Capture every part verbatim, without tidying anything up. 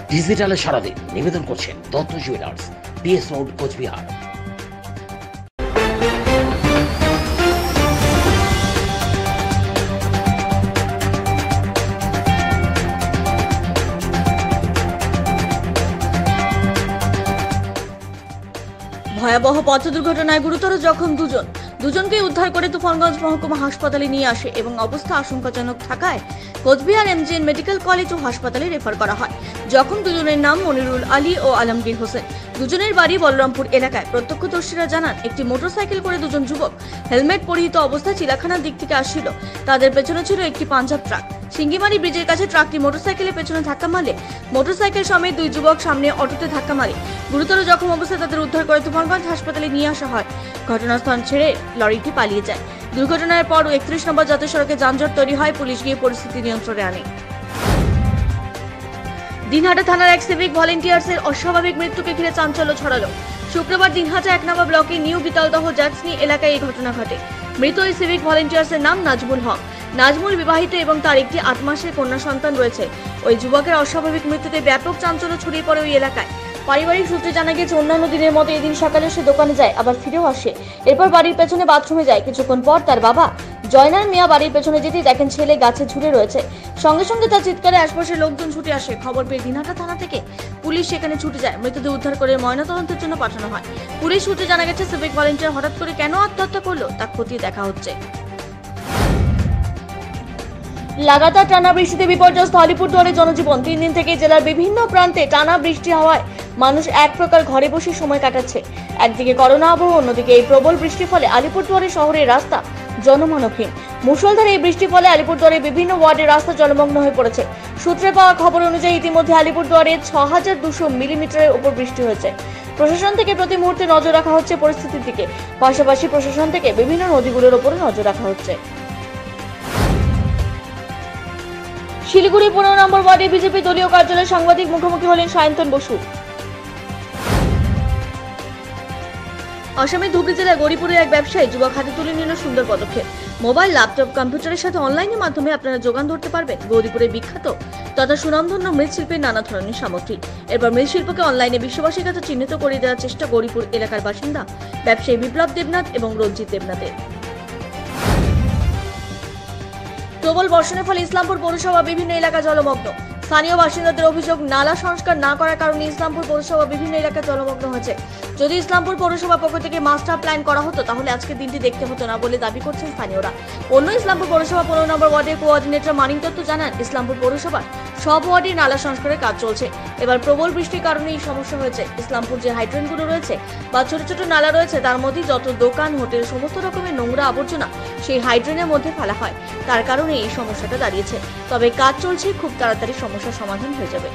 ডিজিটালে সারা দিন নিবেদন করছেন Datta jewellers, PS road, Coochbehar. ভয়াবহ পথ দুর্ঘটনায় গুরুতর জখম দুজন দুজনকে উদ্ধার করে তুফানগঞ্জ মহকুমা হাসপাতালে নিয়ে আসে এবং অবস্থা আশঙ্কাজনক থাকায় কোচবিহার এমজিএন মেডিকেল কলেজ ও হাসপাতালে রেফার করা হয়। জখম দুজনের নাম মনিরুল আলী ও আলমগীর হোসেন। দুজনের বাড়ি বলরামপুর এলাকায়। প্রত্যক্ষদর্শীরা জানান, একটি মোটরসাইকেল করে দুজন যুবক হেলমেট পরিহিত অবস্থায় চিলাখানার দিক থেকে আসছিল। তাদের পেছনে ছিল একটি পাঞ্জাব ট্রাক। সিঙ্গিমারি ব্রিজের কাছে ট্রাকটি মোটরসাইকেলের পেছনে ধাক্কা মারলে মোটরসাইকেল সমেত দুই যুবক সামনে অটোতে ধাক্কা মারে। গুরুতর জখম অবস্থায় তাদের উদ্ধার করে তুফানগঞ্জ হাসপাতালে নিয়ে আসা হয়। ঘটনাস্থল ছেড়ে লরিটি পালিয়ে যায়। দুর্ঘটনার পর একত্রিশ নম্বর জাতীয় সড়কে যানজট তৈরি হয়। পুলিশ গিয়ে পরিস্থিতি নিয়ন্ত্রণে আনে। দিনহাটা থানার এক সিভিক ভলেন্টিয়ার্সের অস্বাভাবিক মৃত্যুকে ঘিরে চাঞ্চল্য ছড়ালো। শুক্রবার দিনহাটা এক নম্বর ব্লকের নিউ বিতালদহ জাটসনি এলাকায় এই ঘটনা ঘটে। মৃত এই সিভিক ভলেন্টিয়ার্সের নাম নাজমুল হক। নাজমুল বিবাহিত এবং তার একটি আট মাসের কন্যা সন্তান রয়েছে। ওই যুবকের অস্বাভাবিক মৃত্যুতে ব্যাপক চাঞ্চল্য ছড়িয়ে পড়ে ওই এলাকায়। পারিবারিক সূত্রে জানা গেছে, অন্যান্য দিনের মতো এদিন সকালে সে দোকানে যায়, আবার ফিরেও আসে। এরপর বাড়ির পেছনে বাথরুমে যায়। কিছুক্ষণ পর তার বাবা জয়নাল মিয়া বাড়ির পেছনে যেতেই দেখেন ছেলে গাছে ঝুলে রয়েছে। সঙ্গে সঙ্গে তার চিৎকারে আশপাশের লোকজন ছুটে আসে। খবর পেয়ে দিনহাটা থানা থেকে পুলিশ সেখানে ছুটে যায়। মৃতদেহ উদ্ধার করে ময়নাতদন্তের জন্য পাঠানো হয়। পুলিশ সূত্রে জানা গেছে, সিভিক ভলেন্টিয়ার হঠাৎ করে কেন আত্মহত্যা করলো তা খতিয়ে দেখা হচ্ছে। লাগাতার টানা বৃষ্টিতে বিপর্যস্ত আলিপুরদুয়ারের জনজীবন। তিন দিন থেকে জেলার বিভিন্ন প্রান্তে টানা বৃষ্টি হওয়ায় মানুষ এক প্রকার ঘরে বসে সময় কাটাচ্ছে। একদিকে করোনা আবহ, অন্যদিকে এই প্রবল বৃষ্টির ফলে আলিপুরদুয়ারের শহরের রাস্তা জনমানবহীন। মুষলধারে এই বৃষ্টির ফলে আলিপুরদুয়ারের বিভিন্ন ওয়ার্ডের রাস্তা জলমগ্ন হয়ে পড়েছে। সূত্রে পাওয়া খবর অনুযায়ী ইতিমধ্যে আলিপুরদুয়ারে ছ হাজার দুশো মিলিমিটারের উপর বৃষ্টি হয়েছে। প্রশাসন থেকে প্রতি মুহূর্তে নজর রাখা হচ্ছে পরিস্থিতির দিকে। পাশাপাশি প্রশাসন থেকে বিভিন্ন নদীগুলোর উপরে নজর রাখা হচ্ছে। শিলিগুড়ি পনেরো নম্বর ওয়ার্ডে বিজেপি দলীয় কার্যালয়ে সাংবাদিক মুখোমুখি হলেন সায়ন্তন বসু। আসামের ধুবড়ী জেলার গৌরীপুরে এক ব্যবসায়ী যুবক হাতে তুলে নিল সুন্দর পদক্ষেপ। মোবাইল, ল্যাপটপ, কম্পিউটারের সাথে অনলাইনের মাধ্যমে আপনারা যোগান ধরতে পারবেন গৌরীপুরের বিখ্যাত তথা সুনামধন্য মৃৎশিল্পের নানা ধরনের সামগ্রী। এরপর মৃৎশিল্পকে অনলাইনে বিশ্ববাসীর কাছে চিহ্নিত করে দেওয়ার চেষ্টা গৌরীপুর এলাকার বাসিন্দা ব্যবসায়ী বিপ্লব দেবনাথ এবং রঞ্জিত দেবনাথের। প্রবল বর্ষণের ফলে ইসলামপুর পৌরসভা বিভিন্ন এলাকা জলমগ্ন। স্থানীয় বাসিন্দাদের অভিযোগ, নালা সংস্কার না করার কারণে ইসলামপুর পৌরসভা বিভিন্ন এলাকা জলমগ্ন হয়েছে। যদি ইসলামপুর পৌরসভা পক্ষ থেকে মাস্টার প্ল্যান করা হতো তাহলে আজকের দিনটি দেখতে হতো না বলে দাবি করছেন স্থানীয়রা। অন্য ইসলামপুর পৌরসভা পনেরো নম্বর ওয়ার্ডের কোঅর্ডিনেটর মানিক দত্ত জানান, ইসলামপুর পৌরসভার সব ওয়ার্ডে নালা সংস্কারের কাজ চলছে। এবার প্রবল বৃষ্টির কারণে এই সমস্যা হয়েছে। ইসলামপুর যে হাইড্রেনগুলো রয়েছে বা ছোট ছোট নালা রয়েছে তার মধ্যে যত দোকান, হোটেল, সমস্ত রকমের নোংরা আবর্জনা সেই হাইড্রেনের মধ্যে ফেলা হয়। তার কারণে এই সমস্যাটা দাঁড়িয়েছে। তবে কাজ চলছে, খুব তাড়াতাড়ি সমস্যার সমাধান হয়ে যাবে।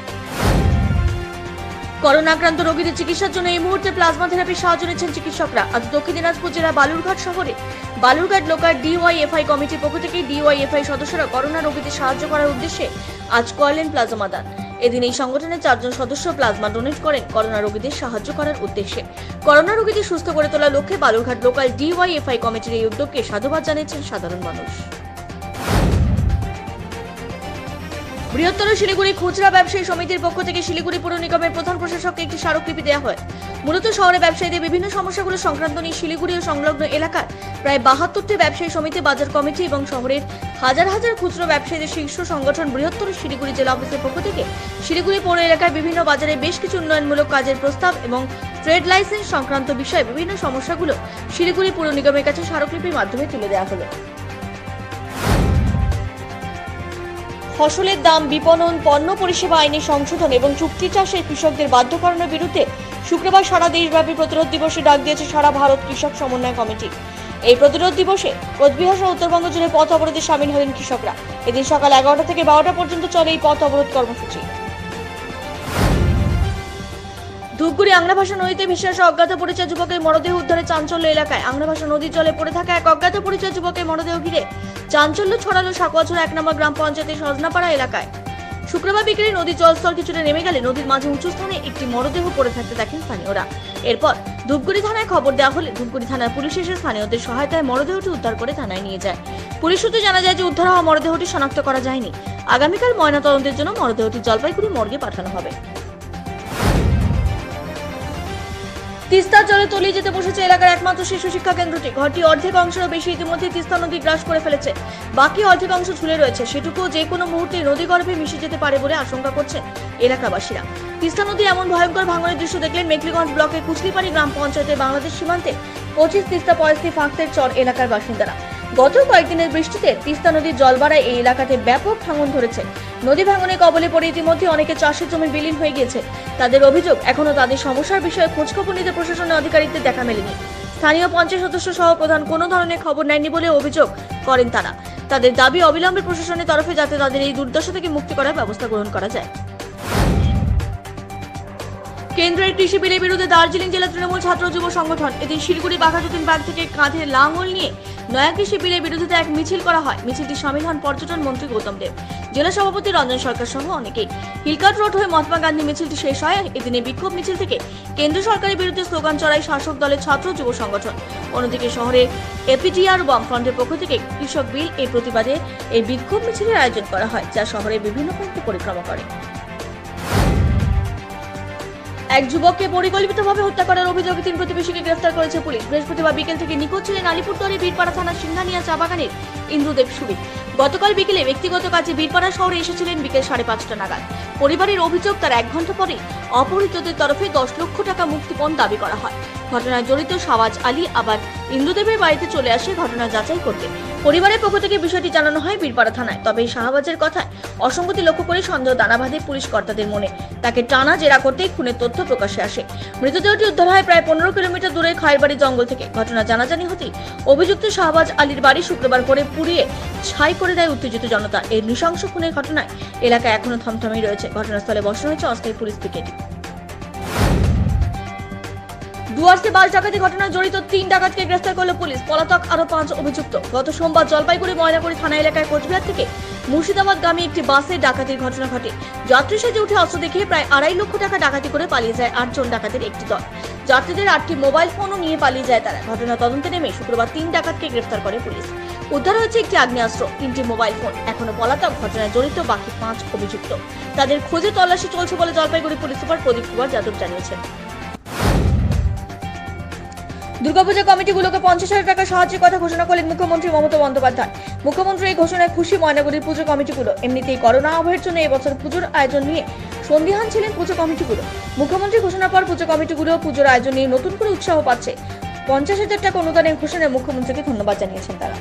করোনা আক্রান্ত রোগীদের চিকিৎসার জন্য এই মুহূর্তে প্লাজমা থেরাপির সাহায্য নিচ্ছেন চিকিৎসকরা। আজ দক্ষিণ দিনাজপুর জেলার বালুরঘাট শহরে বালুরঘাট লোকাল ডিওয়াইএফআই কমিটির পক্ষ থেকে ডিওয়াইএফআই সদস্যরা করোনা রোগীদের সাহায্য করার উদ্দেশ্যে আজ করলেন প্লাজমা দান। এদিন এই সংগঠনের চারজন সদস্য প্লাজমা ডোনেট করেন করোনা রোগীদের সাহায্য করার উদ্দেশ্যে। করোনা রোগীদের সুস্থ করে তোলার লক্ষ্যে বালুরঘাট লোকাল ডিওয়াইএফআই কমিটির এই উদ্যোগকে সাধুবাদ জানিয়েছেন সাধারণ মানুষ। বৃহত্তর শিলিগুড়ি খুচরা ব্যবসায়ী সমিতির পক্ষ থেকে শিলিগুড়ি পৌর নিগমের প্রধান প্রশাসককে একটি স্মারকলিপি দেওয়া হয়। মূলত শহরে ব্যবসায়ীদের বিভিন্ন সমস্যাগুলো সংক্রান্ত নিয়ে শিলিগুড়ি ও সংলগ্ন এলাকার প্রায় বাহাত্তরটি ব্যবসায়ী সমিতি, বাজার কমিটি এবং শহরের হাজার হাজার খুচরো ব্যবসায়ীদের শীর্ষ সংগঠন বৃহত্তর শিলিগুড়ি জেলা অফিসের পক্ষ থেকে শিলিগুড়ি পৌর এলাকার বিভিন্ন বাজারে বেশ কিছু উন্নয়নমূলক কাজের প্রস্তাব এবং ট্রেড লাইসেন্স সংক্রান্ত বিষয়ে বিভিন্ন সমস্যাগুলো শিলিগুড়ি পৌর নিগমের কাছে স্মারকলিপির মাধ্যমে তুলে দেওয়া হলো। ফসলের দাম, বিপণন, পণ্য পরিষেবা আইনে সংশোধন এবং চুক্তি চাষের কৃষকদের বাধ্যকরণের বিরুদ্ধে শুক্রবার সারা দেশব্যাপী প্রতিরোধ দিবসে ডাক দিয়েছে সারা ভারত কৃষক সমন্বয় কমিটি। এই প্রতিরোধ দিবসে কোচবিহার সহ উত্তরবঙ্গ জুড়ে পথ অবরোধে সামিল হলেন কৃষকরা। এদিন সকাল এগারোটা থেকে বারোটা পর্যন্ত চলে এই পথ অবরোধ কর্মসূচি। ধূপগুড়ি আংরাভাষা নদীতে ভেসে আসা অজ্ঞাত পরিচয় যুবকের মরদেহ উদ্ধারে চাঞ্চল্য এলাকায়। আংরাভাষা নদীর জলে পড়ে থাকা এক অজ্ঞাত পরিচয় যুবকের মরদেহ ঘিরে চাঞ্চল্য ছড়ালো সাকুয়াছড়া এক নম্বর গ্রাম পঞ্চায়েতের সজনাপাড়া এলাকায়। শুক্রবার বিকেলে নদীর জলস্তর কিছুটা নেমে গেলে নদীর মাঝে উঁচু স্থানে একটি মরদেহ পড়ে থাকতে দেখেন স্থানীয়রা। এরপর ধূপগুড়ি থানায় খবর দেওয়া হলে ধূপগুড়ি থানার পুলিশ এসে স্থানীয়দের সহায়তায় মরদেহটি উদ্ধার করে থানায় নিয়ে যায়। পুলিশ সূত্রে জানা যায় যে উদ্ধার হওয়া মরদেহটি শনাক্ত করা যায়নি। আগামীকাল ময়নাতদন্তের জন্য মরদেহটি জলপাইগুড়ি মর্গে পাঠানো হবে। তিস্তার জলে তলিয়ে যেতে বসেছে এলাকার একমাত্র শিশু শিক্ষা কেন্দ্রটি। ঘরটি অর্ধেক অংশেরও বেশি ইতিমধ্যে তিস্তা নদী গ্রাস করে ফেলেছে। বাকি অর্ধেক অংশ ঝুলে রয়েছে, সেটুকুও যে কোনো মুহূর্তে নদী গর্ভে মিশে যেতে পারে বলে আশঙ্কা করছেন এলাকাবাসীরা। তিস্তা নদী এমন ভয়ঙ্কর ভাঙনের দৃশ্য দেখলেন মেখলিগঞ্জ ব্লকের কুচলিপাড়ি গ্রাম পঞ্চায়েতের বাংলাদেশ সীমান্তে পঁচিশ তিস্তা পয়সি ফাঁকতের চর এলাকার বাসিন্দারা। গত কয়েকদিনের বৃষ্টিতে তিস্তা নদীর জল বাড়ায় এই এলাকাতে ব্যাপক ভাঙন ধরেছে। নদী ভাঙনে কবলে পড়ে ইতিমধ্যে অনেকে চাষের জমি বিলীন হয়ে গিয়েছে। তাদের অভিযোগ, এখনো তাদের সমস্যার বিষয়ে খোঁজখবর নিতে প্রশাসনের আধিকারিকদের দেখা মেলেনি। স্থানীয় পঞ্চায়েত সদস্য সহ প্রধান কোনো ধরনের খবর নেয়নি বলে অভিযোগ করেন তারা। তাদের দাবি, অবিলম্বে প্রশাসনের তরফে যাতে তাদের এই দুর্দশা থেকে মুক্তি করার ব্যবস্থা গ্রহণ করা যায়। কেন্দ্রের কৃষি বিলের বিরুদ্ধে দার্জিলিং জেলা তৃণমূল ছাত্র যুব সংগঠন এদিন শিলিগুড়ি বাঘাযতীন বাগ থেকে কাঁধে লাঙল নিয়ে নয়া কৃষি বিলের বিরুদ্ধে এক মিছিল করা হয়। মিছিলটি সামিল হন পর্যটন মন্ত্রী গৌতম দেব, জেলা সভাপতি রঞ্জন সরকার সহ অনেকেই। হিলকাট রোড হয়ে মহাত্মা গান্ধী মিছিলটি শেষ হয়। এদিনে বিক্ষোভ মিছিল থেকে কেন্দ্র সরকারের বিরুদ্ধে স্লোগান চড়ায় শাসক দলের ছাত্র যুব সংগঠন। অন্যদিকে শহরে এপিটিআর বামফ্রন্টের পক্ষ থেকে কৃষক বিল এই প্রতিবাদে এই বিক্ষোভ মিছিলের আয়োজন করা হয়, যা শহরের বিভিন্ন প্রান্তে পরিক্রমা করে। এক যুবককে পরিকল্পিতভাবে হত্যা করার অভিযোগে তিন প্রতিবেশীকে গ্রেফতার করেছে পুলিশ। বৃহস্পতিবার বিকেল থেকে নিখোঁজ ছিলেন আলিপুরদুয়ারের বীরপাড়া থানার সিংহানিয়া চা বাগানের ইন্দ্রদেব সুরি। গতকাল বিকেলে ব্যক্তিগত কাজে বীরপাড়া শহরে এসেছিলেন বিকেল সাড়ে পাঁচটা নাগাদ। পরিবারের অভিযোগ, তার এক ঘন্টা পরে অপহৃতদের তরফে দশ লক্ষ টাকা মুক্তিপণ দাবি করা হয়। ঘটনায় জড়িত শাহবাজ আলী আবার ইন্দ্রদেবের বাড়িতে চলে আসে ঘটনা যাচাই করতে। পরিবারের পক্ষ থেকে বিষয়টি জানানো হয় বীরপাড়া থানায়। তবে শাহবাজের কথায় অসঙ্গতি লক্ষ্য করে সন্দেহ দানা বাঁধে পুলিশ কর্তাদের মনে। তাকে টানা জেরা করতেই খুনের তথ্য প্রকাশ্যে আসে। মৃতদেহটি উদ্ধার হয় প্রায় পনেরো কিলোমিটার দূরে খয়েরবাড়ি জঙ্গল থেকে। ঘটনা জানাজানি হতেই অভিযুক্ত শাহবাজ আলীর বাড়ি শুক্রবার করে পুড়িয়ে ছাই করে দেয় উত্তেজিত জনতা। এই নৃশংস খুনের ঘটনায় এলাকায় এখনো থমথমেই রয়েছে। ঘটনাস্থলে বসানো হয়েছে অস্থায়ী পুলিশ পিকেট। ডুয়ার্সে বাস ডাকাতি ঘটনায় জড়িত তিন ডাকাতকে গ্রেফতার করল পুলিশ। পলাতক আরো পাঁচ অভিযুক্ত। গত সোমবার জলপাইগুড়ি ময়নাগুড়ি থানা এলাকায় কোচবিহার থেকে মুর্শিদাবাদগামী একটি বাসে ডাকাতির ঘটনা ঘটে। যাত্রী সেজে উঠে অস্ত্র দেখিয়ে প্রায় আড়াই লক্ষ টাকা ডাকাতি করে পালিয়ে যায় আটজন ডাকাতের একটি দল। যাত্রীদের আটটি মোবাইল ফোনও নিয়ে পালিয়ে যায় তারা। ঘটনা তদন্তে নেমে শুক্রবার তিন ডাকাতকে গ্রেফতার করে পুলিশ। উদ্ধার হয়েছে একটি আগ্নেয়াস্ত্র, তিনটি মোবাইল ফোন। এখনো পলাতক ঘটনায় জড়িত বাকি পাঁচ অভিযুক্ত। তাদের খোঁজে তল্লাশি চলছে বলে জলপাইগুড়ি পুলিশ সুপার প্রদীপ কুমার যাদব জানিয়েছেন। দুর্গাপূজা কমিটিগুলোকে পঞ্চাশ হাজার টাকা সাহায্যের কথা ঘোষণা করলেন মুখ্যমন্ত্রী মমতা বন্দ্যোপাধ্যায়। মুখ্যমন্ত্রী এই ঘোষণায় খুশি ময়নাগুড়ির পুজো কমিটিগুলো। এমনিতেই করোনা আবহের জন্য এবছর পুজোর আয়োজন নিয়ে সন্দিহান ছিলেন পুজো কমিটিগুলো। মুখ্যমন্ত্রী ঘোষণার পর পুজো কমিটিগুলো পুজোর আয়োজন নিয়ে নতুন করে উৎসাহ পাচ্ছে। পঞ্চাশ হাজার টাকা অনুদানের ঘোষণায় মুখ্যমন্ত্রীকে ধন্যবাদ জানিয়েছেন তারা।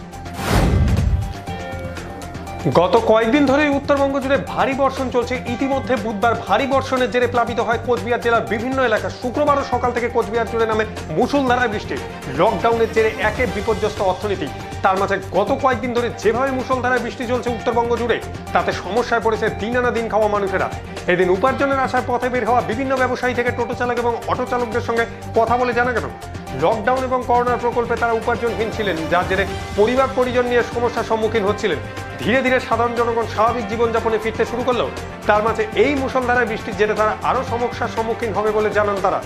গত কয়েকদিন ধরে উত্তরবঙ্গ জুড়ে ভারী বর্ষণ চলছে। ইতিমধ্যে বুধবার ভারী বর্ষণের জেরে প্লাবিত হয় কোচবিহার জেলার বিভিন্ন এলাকা। শুক্রবারও সকাল থেকে কোচবিহার জুড়ে নামে মুষলধারায় বৃষ্টি। লকডাউনের জেরে একে বিপর্যস্ত অর্থনীতি। তার মাঝে গত কয়েকদিন ধরে যেভাবে মুষলধারায় বৃষ্টি চলছে উত্তরবঙ্গ জুড়ে, তাতে সমস্যায় পড়েছে দিন আনা দিন খাওয়া মানুষেরা। এদিন উপার্জনের আশায় পথে বের হওয়া বিভিন্ন ব্যবসায়ী থেকে টোটো চালক এবং অটো চালকদের সঙ্গে কথা বলে জানা গেল, লকডাউন এবং করোনার প্রকল্পে তারা উপার্জনহীন ছিলেন, যার জেরে পরিবার পরিজন নিয়ে সমস্যার সম্মুখীন হচ্ছিলেন। ধীরে ধীরে সাধারণ জনগণ স্বাভাবিক জীবনযাপনে ফিরতে শুরু করলেও তার মাঝে এই মুষলধারায় বৃষ্টির জেরে তারা আরো সমস্যার সম্মুখীন হবে বলে জানান তারা।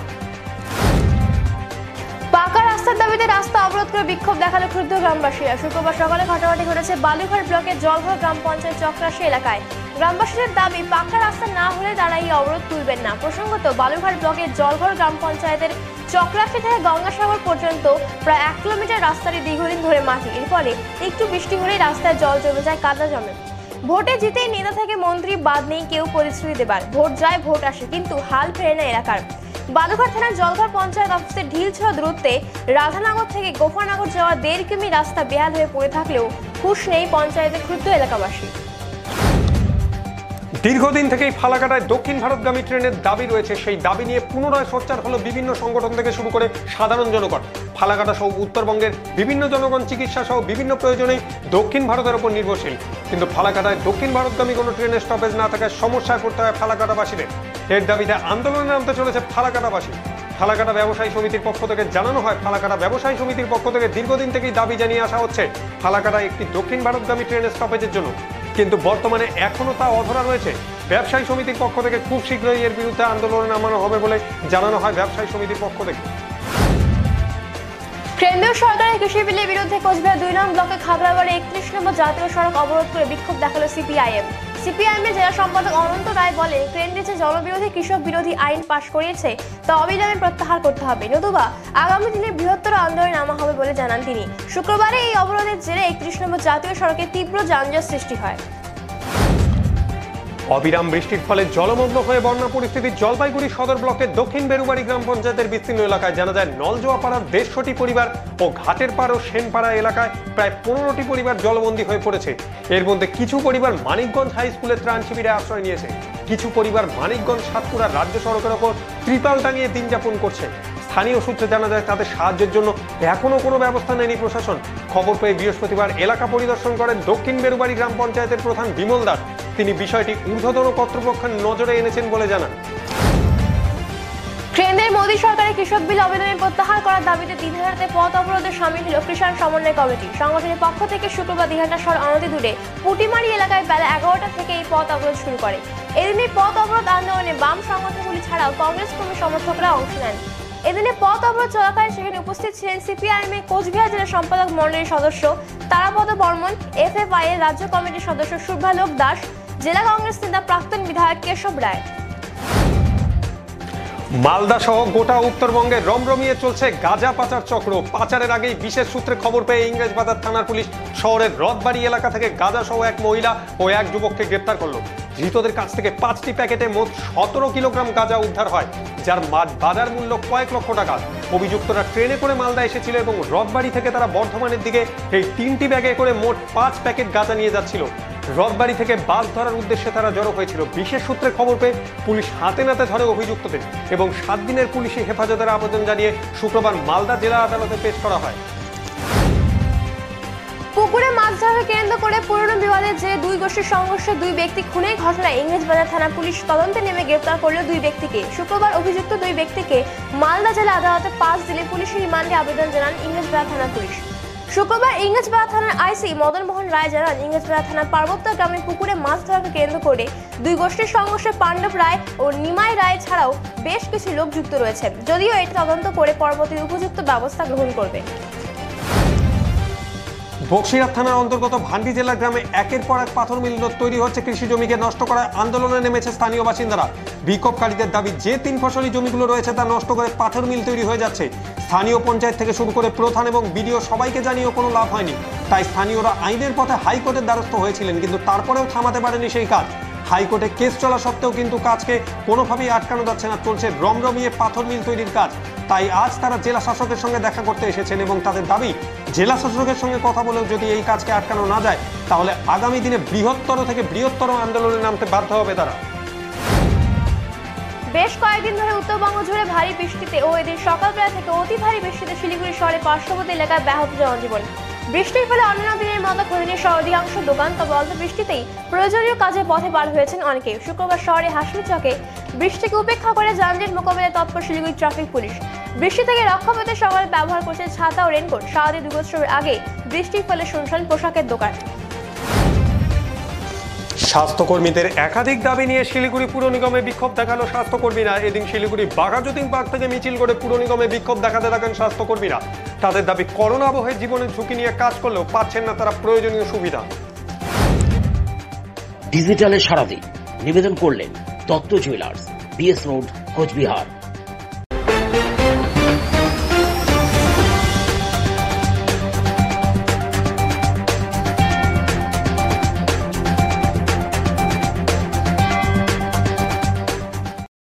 পাকা রাস্তার দাবিতে রাস্তা অবরোধ করে বিক্ষোভ দেখালো ক্ষুব্ধ গ্রামবাসীরা। শুক্রবার সকালে ঘটনাটি ঘটেছে বালুঘাট ব্লকের জলঘর গ্রাম পঞ্চায়েত চক্রাশি এলাকায়। গ্রামবাসীদের দাবি, পাকা রাস্তা না হলে তারা এই অবরোধ তুলবেন না। প্রসঙ্গত, বালুঘাট ব্লকের জলঘর গ্রাম পঞ্চায়েতের চক্রাশি থেকে গঙ্গাসাগর পর্যন্ত প্রায় এক কিলোমিটার রাস্তাটি দীর্ঘদিন ধরে মাটি। এর ফলে একটু বৃষ্টি হলেই রাস্তায় জল জমে যায়, কাদা জমে। ভোটে জিতেই নেতা থেকে মন্ত্রী বাদ নেই কেউ প্রতিশ্রুতি দেবার। ভোট যায় ভোট আসে, কিন্তু হাল ফেরে না এলাকার। বালুঘাট থানার জলঘর পঞ্চায়েত অফিসে ঢিল ছোড়া দূরত্বে রাধানগর থেকে গোফানগর যাওয়া দেড় কিমি রাস্তা বেহাল হয়ে পড়ে থাকলেও হুঁশ নেই পঞ্চায়েতের ক্ষুব্ধ এলাকাবাসী। দীর্ঘদিন থেকেই ফালাকাটায় দক্ষিণ ভারতগামী ট্রেনের দাবি রয়েছে। সেই দাবি নিয়ে পুনরায় সোচ্চার হলো বিভিন্ন সংগঠন থেকে শুরু করে সাধারণ জনগণ। ফালাকাটা সহ উত্তরবঙ্গের বিভিন্ন জনগণ চিকিৎসা সহ বিভিন্ন প্রয়োজনেই দক্ষিণ ভারতের উপর নির্ভরশীল। কিন্তু ফালাকাটায় দক্ষিণ ভারতগামী কোনো ট্রেনের স্টপেজ না থাকায় সমস্যায় পড়তে হয় ফালাকাটাবাসীদের। এর দাবিতে আন্দোলনে নামতে চলেছে ফালাকাটাবাসী। ফালাকাটা ব্যবসায়ী সমিতির পক্ষ থেকে জানানো হয়, ফালাকাটা ব্যবসায়ী সমিতির পক্ষ থেকে দীর্ঘদিন থেকেই দাবি জানিয়ে আসা হচ্ছে ফালাকাটায় একটি দক্ষিণ ভারতগামী ট্রেনের স্টপেজের জন্য, কিন্তু বর্তমানে এখনো তা অধরা রয়েছে। ব্যবসায়ী সমিতির পক্ষ থেকে খুব শীঘ্রই এর বিরুদ্ধে আন্দোলনে নামানো হবে বলে জানানো হয় ব্যবসায়ী সমিতির পক্ষ থেকে। কেন্দ্রীয় সরকারের কৃষি বিলের বিরুদ্ধে কোচবিহার দুই নং ব্লকে খাগড়াবাড়ি একত্রিশ নম্বর জাতীয় সড়ক অবরোধ করে বিক্ষোভ দেখালো সিপিআইএম। সিপিআইএম এর জেলা সম্পাদক অনন্ত রায় বলেন, কেন্দ্রে যে জনবিরোধী কৃষক বিরোধী আইন পাশ করিয়েছে তা অবিলম্বে প্রত্যাহার করতে হবে, নতুবা আগামী দিনে বৃহত্তর আন্দোলনে নামা হবে বলে জানান তিনি। শুক্রবারে এই অবরোধের জেরে একত্রিশ নম্বর জাতীয় সড়কে তীব্র যানজট সৃষ্টি হয়। অবিরাম বৃষ্টির ফলে জলমগ্ন হয়ে বন্যা পরিস্থিতি জলপাইগুড়ি সদর ব্লকের দক্ষিণ বেরুবাড়ি গ্রাম পঞ্চায়েতের বিস্তীর্ণ এলাকায়। জানা যায়, নলজোয়াপাড়ার দেড়শোটি পরিবার ও ঘাটের পাড় ও সেনপাড়া এলাকায় প্রায় পনেরোটি পরিবার জলবন্দী হয়ে পড়েছে। এর মধ্যে কিছু পরিবার মানিকগঞ্জ হাই স্কুলের ত্রাণ শিবিরে আশ্রয় নিয়েছে, কিছু পরিবার মানিকগঞ্জ সাতপুরা রাজ্য সড়কের ওপর ত্রিপাল টাঙিয়ে দিন যাপন করছে। স্থানীয় সূত্রে জানা যায়, তাদের সাহায্যের জন্য এখনো কোনো ব্যবস্থা নেয়নি প্রশাসন। খবর পেয়ে বৃহস্পতিবার এলাকা পরিদর্শন করেন দক্ষিণ বেরুবাড়ি গ্রাম পঞ্চায়েতের প্রধান বিমল দাস। তিনি বিষয়টি ঊর্ধ্বতন কর্তৃপক্ষের নজরে এনেছেন বলে জানান। কেন্দ্রের মোদী সরকারের কৃষক বিল অবিলম্বে প্রত্যাহার করার দাবিতে দিঘাটাতে পথ অবরোধে সামিল হল কিষাণ সমন্বয় কমিটি। সংগঠনের পক্ষ থেকে শুক্রবার দিঘাটা শহর অনতি দূরে পুটিমারি এলাকায় বেলা এগারোটা থেকে এই পথ অবরোধ শুরু করে। এদিন এই পথ অবরোধ আন্দোলনে বাম সংগঠনগুলি ছাড়াও কংগ্রেস কর্মী সমর্থকরা অংশ নেন। এদিনে পথ অবরোধ চলাকালীন সেখানে উপস্থিত ছিলেন সিপিআইএম এর কোচবিহার জেলা সম্পাদক মণ্ডলীর সদস্য তারাপদ বর্মন, এফএফআই এর রাজ্য কমিটির সদস্য শুভ্রালোক দাস, জেলা কংগ্রেস নেতা প্রাক্তন বিধায়ক কেশব রায়। মালদা সহ গোটা উত্তরবঙ্গে রমরমিয়ে চলছে গাঁজা পাচার চক্র। পাচারের আগেই বিশেষ সূত্রে খবর পেয়ে ইংরেজবাজার থানার পুলিশ শহরের রথবাড়ি এলাকা থেকে গাঁজা সহ এক মহিলা ও এক যুবককে গ্রেপ্তার করলো। ধৃতদের কাছ থেকে পাঁচটি প্যাকেটে মোট সতেরো কিলোগ্রাম গাঁজা উদ্ধার হয়, যার বাজার মূল্য কয়েক লক্ষ টাকা। অভিযুক্তরা ট্রেনে করে মালদা এসেছিল এবং রথবাড়ি থেকে তারা বর্ধমানের দিকে এই তিনটি ব্যাগে করে মোট পাঁচ প্যাকেট গাঁজা নিয়ে যাচ্ছিল। রথবাড়ি থেকে বাস ধরার উদ্দেশ্যে তারা জড়ো হয়েছিল। বিশেষ সূত্রে খবর পেয়ে পুলিশ হাতে নাতে ধরে অভিযুক্তদের এবং সাত দিনের পুলিশি হেফাজতের আবেদন জানিয়ে শুক্রবার মালদা জেলা আদালতে পেশ করা হয়। পুকুরে মাছ ধরাকে কেন্দ্র করে পুরনো বিবাদের যে দুই গোষ্ঠীর সংঘর্ষে দুই ব্যক্তি খুনের ঘটনায় ইংরেজবাজার থানা পুলিশ তদন্তে নেমে গ্রেপ্তার করল দুই ব্যক্তিকে। শুক্রবার অভিযুক্ত দুই ব্যক্তিকে মালদা জেলা আদালতে পাঁচ দিনে পুলিশি রিমান্ডে আবেদন জানান ইংরেজবাজার থানা পুলিশ। শুক্রবার ইংরেজবাজার থানার আইসি মদন মোহন রায় জানান, ইংরেজবাজার থানার পার্বত্য গ্রামে পুকুরে মাছ ধরাকে কেন্দ্র করে দুই গোষ্ঠীর সংঘর্ষে পাণ্ডব রায় ও নিমাই রায় ছাড়াও বেশ কিছু লোক যুক্ত রয়েছে। যদিও এটি তদন্ত করে পরবর্তী উপযুক্ত ব্যবস্থা গ্রহণ করবে। বক্সিরহাট থানার অন্তর্গত ভান্ডি জেলার গ্রামে একের পর এক পাথর মিল তৈরি হচ্ছে। কৃষি জমিকে নষ্ট করায় আন্দোলনে নেমেছে স্থানীয় বাসিন্দারা। বিক্ষোভকারীদের দাবি, যে তিন ফসলি জমিগুলো রয়েছে তা নষ্ট করে পাথর মিল তৈরি হয়ে যাচ্ছে। স্থানীয় পঞ্চায়েত থেকে শুরু করে প্রধান এবং বিডিও সবাইকে জানিয়েও কোনো লাভ হয়নি। তাই স্থানীয়রা আইনের পথে হাইকোর্টের দ্বারস্থ হয়েছিলেন, কিন্তু তারপরেও থামাতে পারেনি সেই কাজ। হাইকোর্টে কেস চলা সত্ত্বেও কিন্তু কাজকে কোনোভাবেই আটকানো যাচ্ছে না, চলছে রমরমিয়ে পাথর মিল তৈরির কাজ। তাই আজ তারা জেলা শাসকের সঙ্গে দেখা করতে এসেছেন এবং তাদের দাবি, জেলা শাসকের সঙ্গে কথা বলেও যদি এই কাজকে আটকানো না যায় তাহলে আগামী দিনে বৃহত্তর থেকে বৃহত্তর আন্দোলনে নামতে বাধ্য হবে তারা। বেশ কয়েকদিন ধরে উত্তরবঙ্গ জুড়ে ভারী বৃষ্টিতে ও এদিন সকালবেলা থেকে অতি ভারী বৃষ্টিতে শিলিগুড়ি শহরের পার্শ্ববর্তী এলাকায় ব্যাহত জনজীবন। বৃষ্টির ফলে অন্যান্য দিনের মতো খনিজের সহ অধিকাংশ দোকান, তবে অল্প বৃষ্টিতেই প্রয়োজনীয় কাজে পথে বার হয়েছেন অনেকে। শুক্রবার শহরে হাসমি চকে বৃষ্টিকে উপেক্ষা করে যানজট মোকাবিলায় তৎপর শিলিগুড়ি ট্রাফিক পুলিশ। বৃষ্টি থেকে রক্ষা পেতে সকালে ব্যবহার করছে ছাতা ও রেনকোট। সারাদিন দুর্গোৎসবের আগে বৃষ্টির ফলে শুনশান পোশাকের দোকান। স্বাস্থ্যকর্মীদের একাধিক দাবি নিয়ে শিলিগুড়ি পুর নিগমে বিক্ষোভ দেখালো স্বাস্থ্যকর্মীরা। এদিন শিলিগুড়ি বাঘাযতীন পার্ক থেকে মিছিল করে পুর নিগমে বিক্ষোভ দেখাতে থাকেন স্বাস্থ্যকর্মীরা। তাদের দাবি, করোনা বহে জীবনের ঝুঁকি নিয়ে কাজ করলেও পাচ্ছেন না তারা প্রয়োজনীয় সুবিধা। ডিজিটালে সারাদিন নিবেদন করলেন Datta jewellers, BS road, Cooch Behar.